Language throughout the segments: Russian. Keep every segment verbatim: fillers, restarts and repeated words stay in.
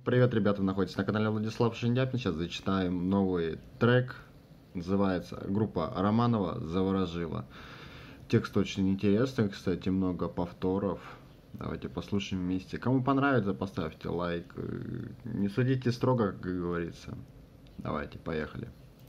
Привет, ребята, вы находитесь на канале Владислав Шиндяпин. Сейчас зачитаем новый трек. Называется группа Романова «Заворожила». Текст очень интересный, кстати, много повторов. Давайте послушаем вместе. Кому понравится, поставьте лайк. Не судите строго, как говорится. Давайте, поехали.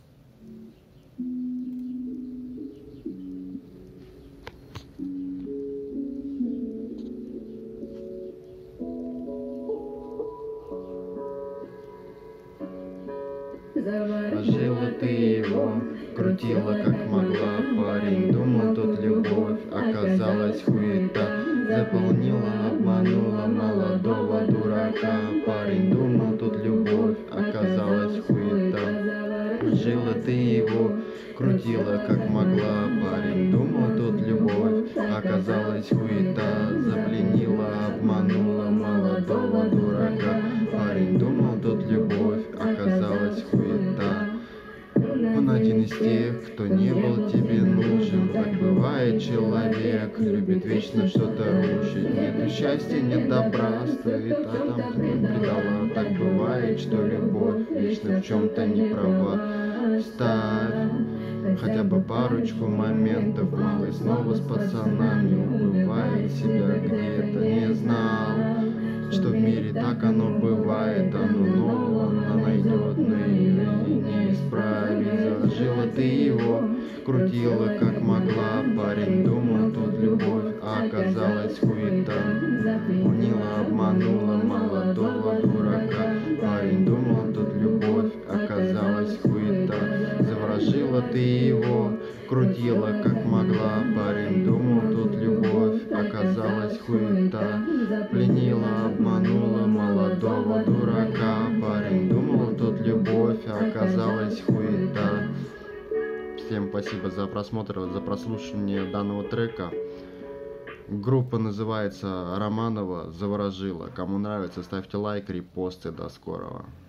Заворожила ты его, крутила как могла, парень думал тут любовь, оказалась хуета. Заполнила, обманула молодого дурака, парень думал тут любовь, оказалась хуета. Жила ты его, крутила как могла, парень думал тут любовь, оказалась хуета. Запленила, обманула молодого дурака, парень думал тут любовь, оказалась хуета. Он один из тех, кто не был тебе нужен. Так бывает, человек любит вечно что-то рушить. Нету счастья, нет добра, стоит, а там ты не предала. Так бывает, что любовь вечно в чем-то не права. Ставь хотя бы парочку моментов, малый снова с пацанами убывает себя где-то. Не знал, что в мире так оно бывает, оно нового она найдет, но ее не исправить. Заложила ты его, крутила как могла, парень думал тут любовь, а оказалась хуета. Унила, обманула молодого дурака, парень думал тут любовь, оказалась хуета. Заворожила ты его, крутила как могла, парень думал тут любовь, оказалась хуета. Пленила, обманула молодого дурака, парень думал тут любовь, оказалась хуета. Всем спасибо за просмотр, за прослушивание данного трека. Группа называется Романова «Заворожила». Кому нравится, ставьте лайк, репосты. До скорого.